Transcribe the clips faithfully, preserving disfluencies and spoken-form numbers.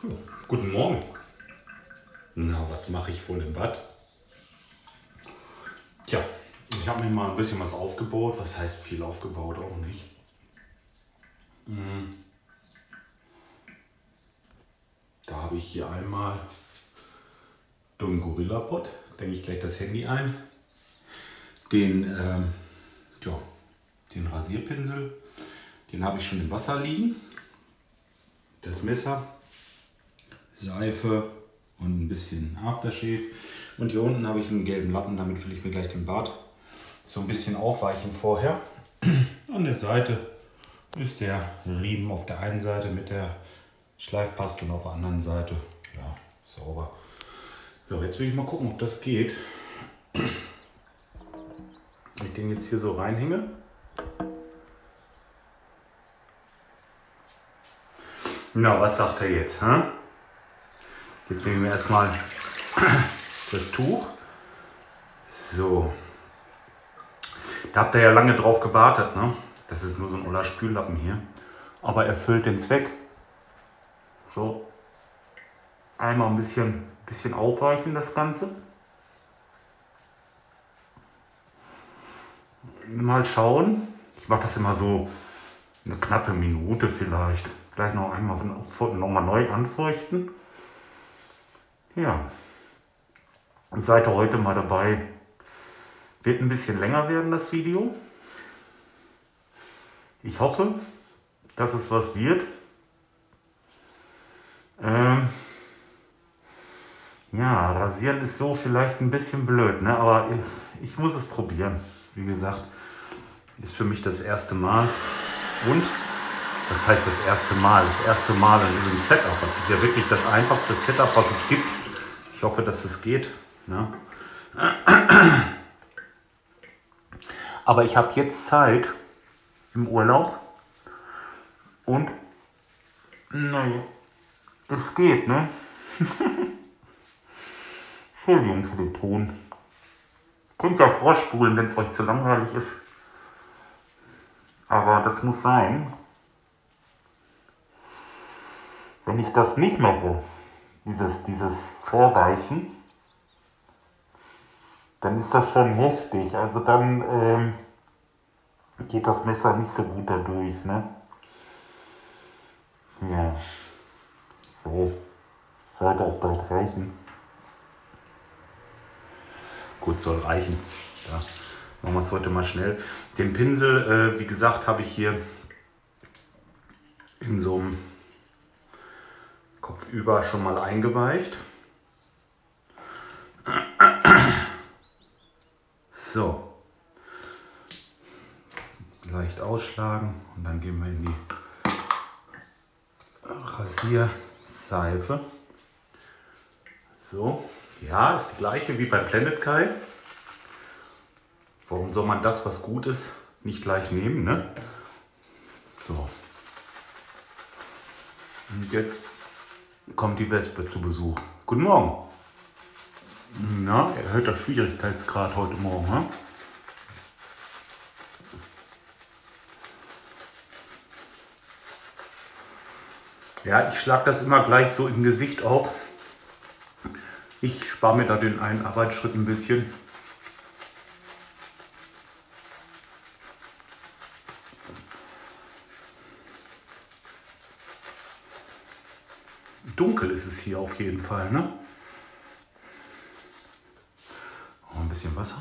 Oh, guten Morgen. Na, was mache ich wohl im Bad? Tja, ich habe mir mal ein bisschen was aufgebaut. Was heißt viel aufgebaut? Auch nicht. Da habe ich hier einmal den Gorilla-Pot. Denke ich gleich das Handy ein. Den, ähm, ja, den Rasierpinsel. Den habe ich schon im Wasser liegen. Das Messer, Seife und ein bisschen Aftershave. Und hier unten habe ich einen gelben Lappen, damit fülle ich mir gleich den Bart so ein bisschen aufweichen vorher. An der Seite ist der Riemen auf der einen Seite mit der Schleifpaste und auf der anderen Seite ja, sauber. So, jetzt will ich mal gucken, ob das geht. Wenn ich den jetzt hier so reinhänge. Na, was sagt er jetzt? Hä? Jetzt nehmen wir erstmal das Tuch. So. Da habt ihr ja lange drauf gewartet, ne? Das ist nur so ein oller Spüllappen hier. Aber er füllt den Zweck. So. Einmal ein bisschen, bisschen aufweichen das Ganze. Mal schauen. Ich mache das immer so eine knappe Minute vielleicht. Gleich noch einmal noch mal neu anfeuchten. Ja. Und seid ihr heute mal dabei. Wird ein bisschen länger werden, das Video. Ich hoffe, dass es was wird. Ähm ja, rasieren ist so vielleicht ein bisschen blöd, ne? Aber ich, ich muss es probieren. Wie gesagt, ist für mich das erste Mal. Und, das heißt das erste Mal, das erste Mal in diesem Setup. Das ist ja wirklich das einfachste Setup, was es gibt. Ich hoffe, dass es geht. Ne? Aber ich habe jetzt Zeit im Urlaub und naja, es geht, ne? Entschuldigung für den Ton. Könnt ja vorspulen, wenn es euch zu langweilig ist. Aber das muss sein. Wenn ich das nicht mache, dieses, dieses Vorweichen, dann ist das schon heftig. Also dann ähm, geht das Messer nicht so gut dadurch, ne? Ja. So. Sollte auch bald reichen. Gut, soll reichen. Ja. Machen wir es heute mal schnell. Den Pinsel, äh, wie gesagt, habe ich hier in so einem Kopfüber schon mal eingeweicht. So. Leicht ausschlagen und dann gehen wir in die Rasierseife. So. Ja, ist die gleiche wie bei Planet Kai. Warum soll man das, was gut ist, nicht gleich nehmen, ne? So. Und jetzt kommt die Wespe zu Besuch. Guten Morgen. Na, erhöhter Schwierigkeitsgrad heute Morgen, ne? Ja, ich schlage das immer gleich so im Gesicht auf. Ich spare mir da den einen Arbeitsschritt ein bisschen. Dunkel ist es hier auf jeden Fall, ne? Oh, ein bisschen Wasser.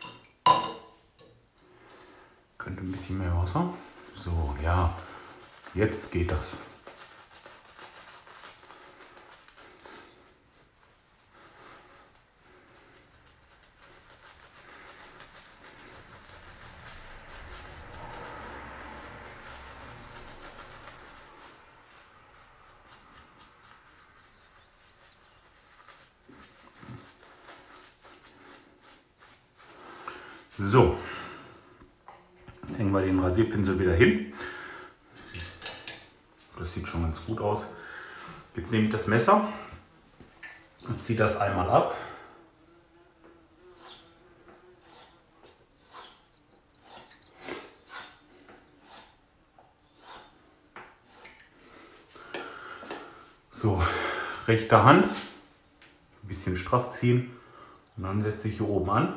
Könnte ein bisschen mehr Wasser. So, ja. Jetzt geht das. So, hängen wir den Rasierpinsel wieder hin. Das sieht schon ganz gut aus. Jetzt nehme ich das Messer und ziehe das einmal ab. So, rechte Hand, ein bisschen straff ziehen und dann setze ich hier oben an.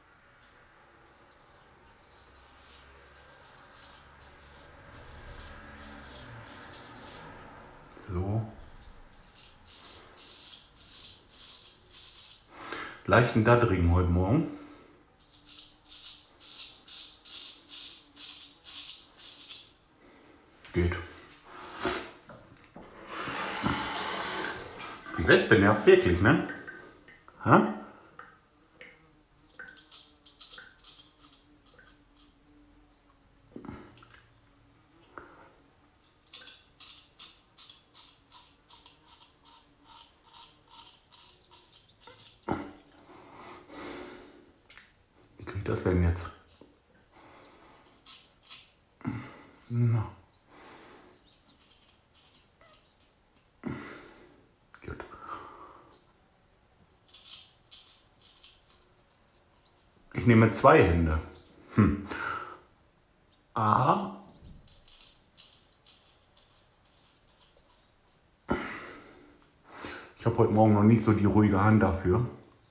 So. Leichten Daddering heute Morgen. Geht. Die Wespe nervt wirklich, ne? Ha? Wie kriege ich das denn jetzt? Na. Gut. Ich nehme zwei Hände. Hm. A. Ich habe heute Morgen noch nicht so die ruhige Hand dafür.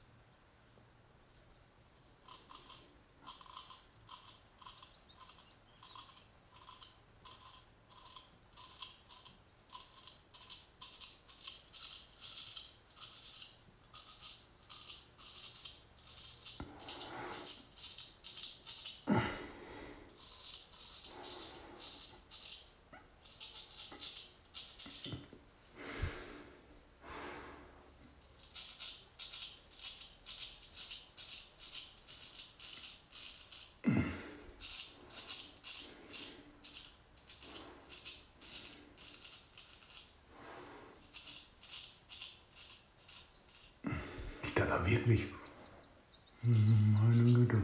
Da wirklich. Meine Güte.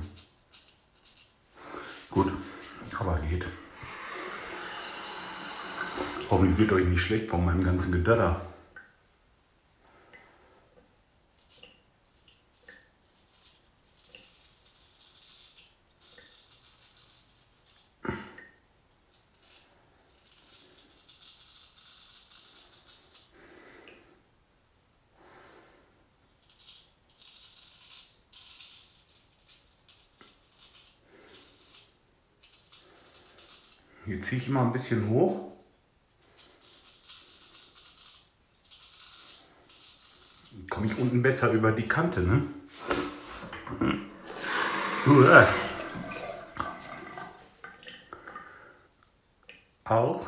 Gut, aber geht. Hoffentlich wird euch nicht schlecht von meinem ganzen Gedatter. Hier ziehe ich immer ein bisschen hoch. Komme ich unten besser über die Kante, ne? Uah. Auch.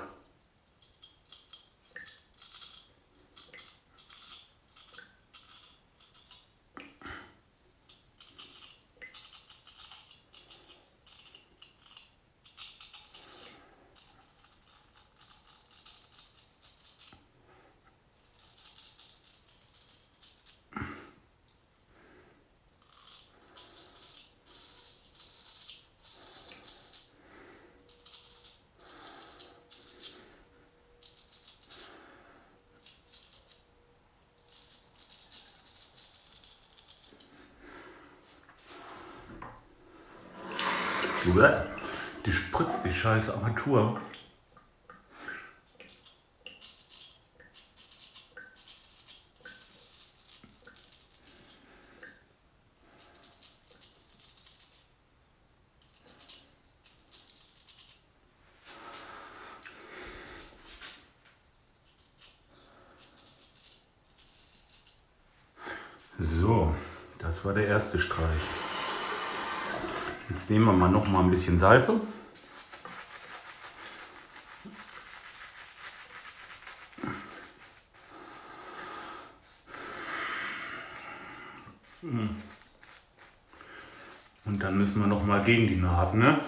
Die spritzt die scheiß Armatur. So, das war der erste Streich. Jetzt nehmen wir mal noch mal ein bisschen Seife. Und dann müssen wir noch mal gegen die Naht, ne?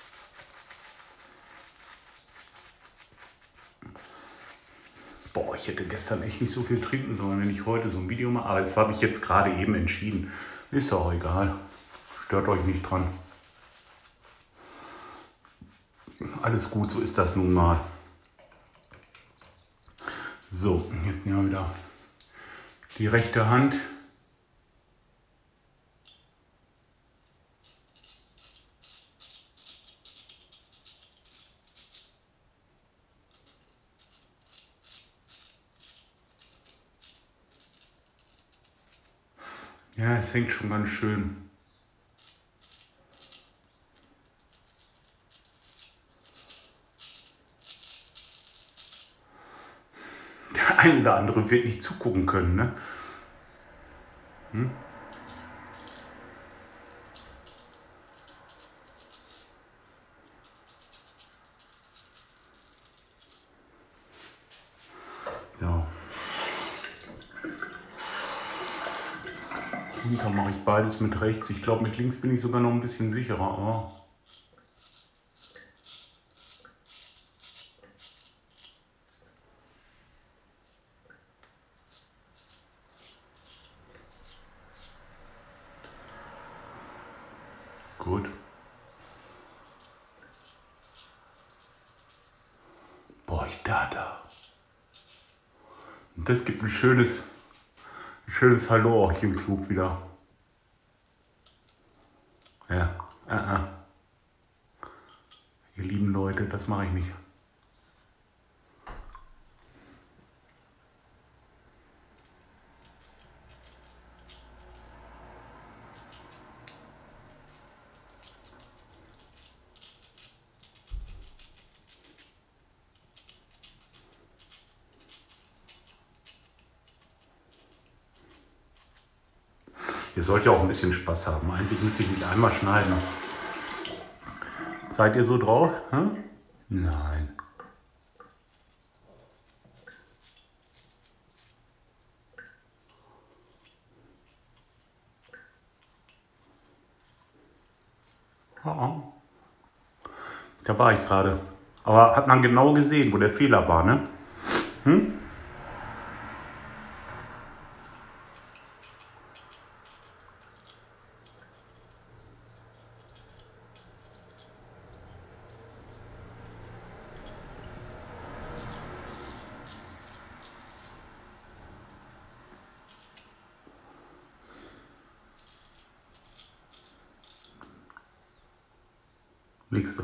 Boah, ich hätte gestern echt nicht so viel trinken sollen, wenn ich heute so ein Video mache. Aber das habe ich jetzt gerade eben entschieden. Ist auch egal. Stört euch nicht dran. Alles gut, so ist das nun mal. So, jetzt nehmen wir wieder die rechte Hand. Ja, es hängt schon ganz schön. Der ein oder andere wird nicht zugucken können, ne? Hm? Ja. Und dann mache ich beides mit rechts. Ich glaube, mit links bin ich sogar noch ein bisschen sicherer. Aber gut. Boah, ich da, da. Und das gibt ein schönes, ein schönes Hallo auf YouTube wieder. Ja, äh, äh. Ihr lieben Leute, das mache ich nicht. Ihr sollt ja auch ein bisschen Spaß haben. Eigentlich müsste ich nicht einmal schneiden. Seid ihr so drauf? Hm? Nein. Ja. Da war ich gerade. Aber hat man genau gesehen, wo der Fehler war, ne? Hm? Liegst du.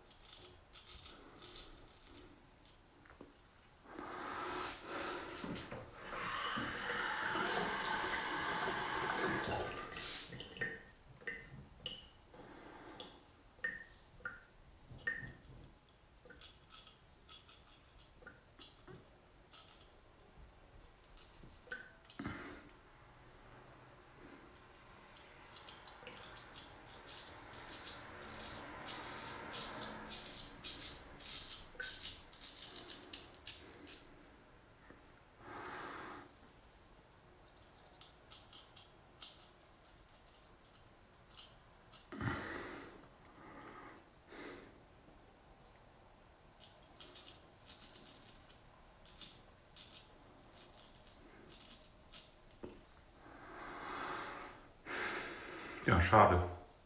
Ja, schade.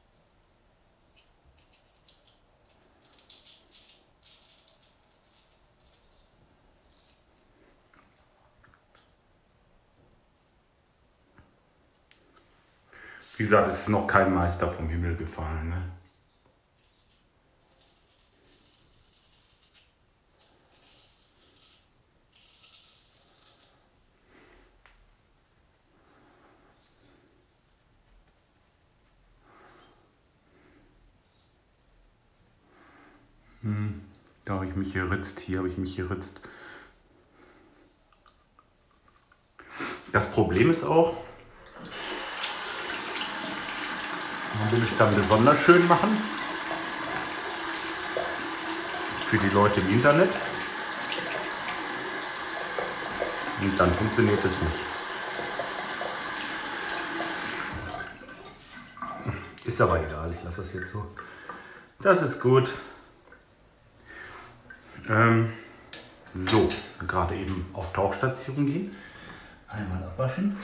Wie gesagt, es ist noch kein Meister vom Himmel gefallen, ne? Hm, da habe ich mich geritzt, hier habe ich mich geritzt. Das Problem ist auch, man will es dann besonders schön machen. Für die Leute im Internet. Und dann funktioniert es nicht. Ist aber egal, ich lasse das jetzt so. Das ist gut. Ähm, so, gerade eben auf Tauchstation gehen. Einmal abwaschen.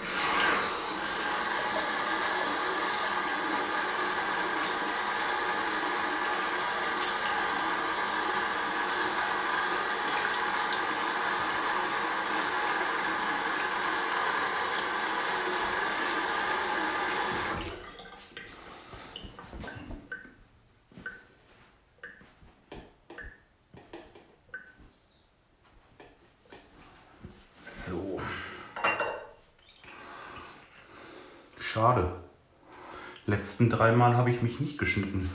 So. Schade. Letzten dreimal habe ich mich nicht geschnitten.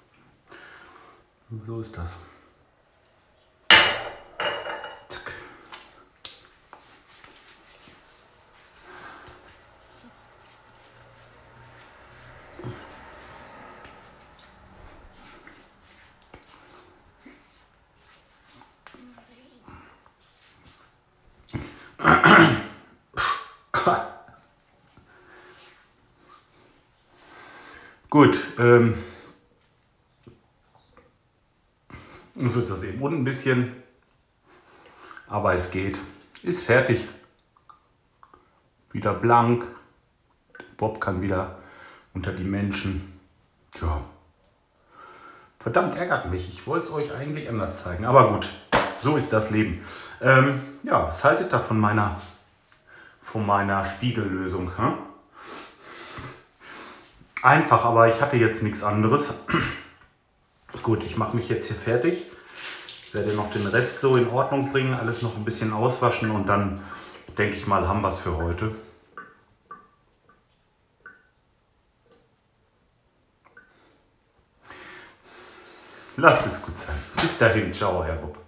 So ist das. Zack. Gut, ähm, so ist das eben unten ein bisschen, aber es geht. Ist fertig. Wieder blank. Bob kann wieder unter die Menschen. Tja. Verdammt, ärgert mich. Ich wollte es euch eigentlich anders zeigen. Aber gut, so ist das Leben. Ähm, ja, was haltet ihr von meiner, von meiner Spiegellösung? Hm? Einfach, aber ich hatte jetzt nichts anderes. Gut, ich mache mich jetzt hier fertig. Werde noch den Rest so in Ordnung bringen, alles noch ein bisschen auswaschen und dann denke ich mal, haben wir es für heute. Lasst es gut sein. Bis dahin, ciao, Herr Bob.